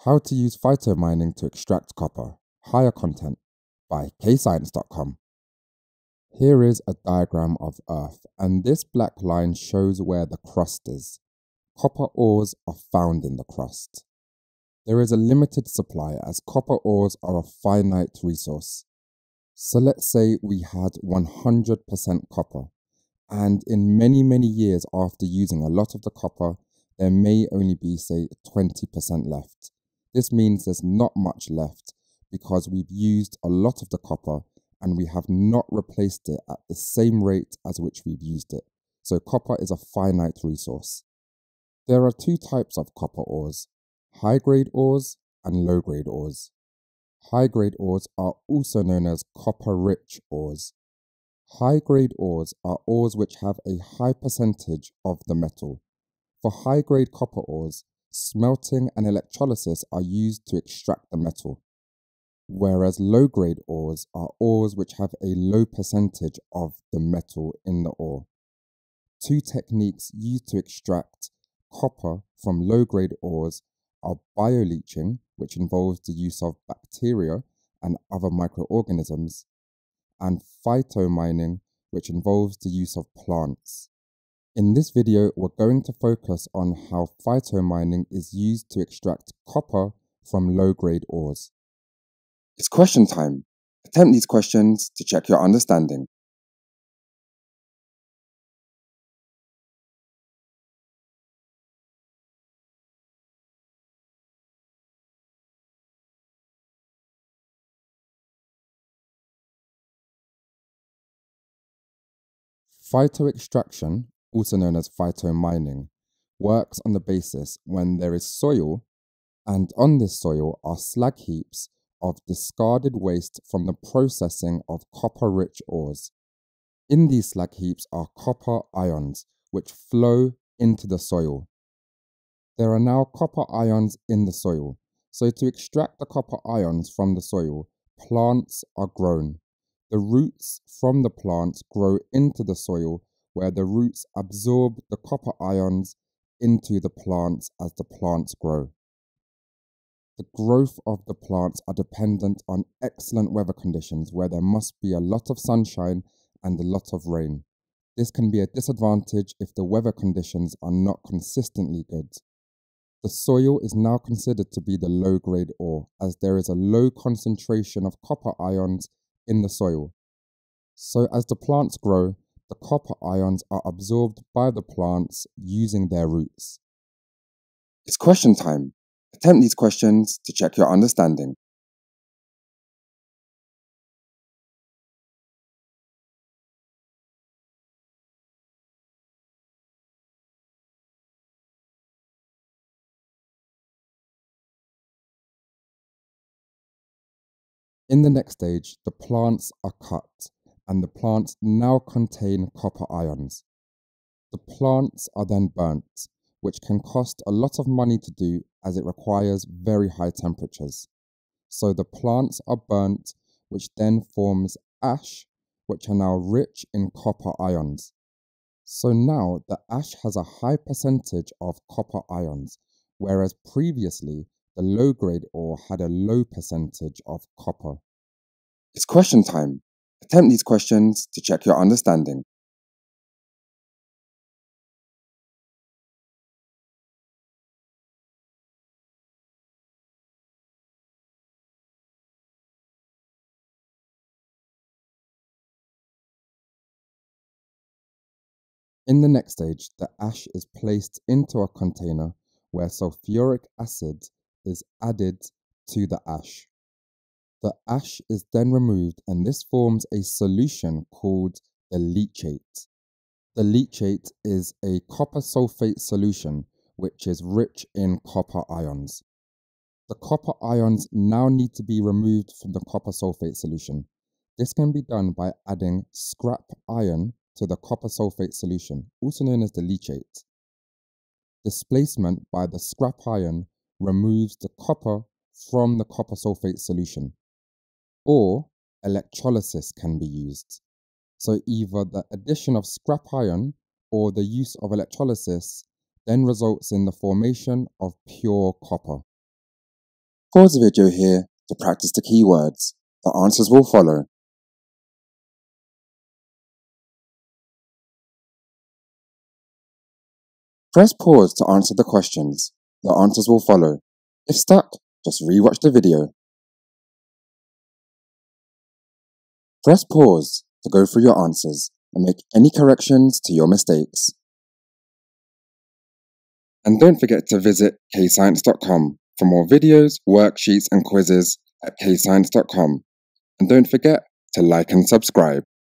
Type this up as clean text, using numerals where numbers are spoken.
How to use phytomining to extract copper. Higher content by kscience.com. Here is a diagram of Earth, and this black line shows where the crust is. Copper ores are found in the crust. There is a limited supply as copper ores are a finite resource. So let's say we had 100% copper, and in many years after using a lot of the copper, there may only be, say, 20% left. This means there's not much left because we've used a lot of the copper and we have not replaced it at the same rate as which we've used it. So copper is a finite resource. There are two types of copper ores, high-grade ores and low-grade ores. High-grade ores are also known as copper-rich ores. High-grade ores are ores which have a high percentage of the metal. For high-grade copper ores, smelting and electrolysis are used to extract the metal, whereas low-grade ores are ores which have a low percentage of the metal in the ore. Two techniques used to extract copper from low-grade ores are bioleaching, which involves the use of bacteria and other microorganisms, and phytomining, which involves the use of plants. In this video, we're going to focus on how phytomining is used to extract copper from low-grade ores. It's question time. Attempt these questions to check your understanding. Phytoextraction, also known as phytomining, works on the basis when there is soil, and on this soil are slag heaps of discarded waste from the processing of copper-rich ores. In these slag heaps are copper ions, which flow into the soil. There are now copper ions in the soil, so to extract the copper ions from the soil, plants are grown. The roots from the plants grow into the soil, where the roots absorb the copper ions into the plants as the plants grow. The growth of the plants are dependent on excellent weather conditions where there must be a lot of sunshine and a lot of rain. This can be a disadvantage if the weather conditions are not consistently good. The soil is now considered to be the low-grade ore as there is a low concentration of copper ions in the soil. So as the plants grow, the copper ions are absorbed by the plants using their roots. It's question time. Attempt these questions to check your understanding. In the next stage, the plants are cut, and the plants now contain copper ions. The plants are then burnt, which can cost a lot of money to do as it requires very high temperatures. So the plants are burnt, which then forms ash, which are now rich in copper ions. So now the ash has a high percentage of copper ions, whereas previously the low-grade ore had a low percentage of copper. It's question time. Attempt these questions to check your understanding. In the next stage, the ash is placed into a container where sulfuric acid is added to the ash. The ash is then removed and this forms a solution called the leachate. The leachate is a copper sulfate solution which is rich in copper ions. The copper ions now need to be removed from the copper sulfate solution. This can be done by adding scrap iron to the copper sulfate solution, also known as the leachate. Displacement by the scrap iron removes the copper from the copper sulfate solution, or electrolysis can be used. So either the addition of scrap iron or the use of electrolysis then results in the formation of pure copper. Pause the video here to practice the keywords. The answers will follow. Press pause to answer the questions. The answers will follow. If stuck, just rewatch the video. Press pause to go through your answers and make any corrections to your mistakes. And don't forget to visit kscience.com for more videos, worksheets and quizzes at kscience.com. And don't forget to like and subscribe.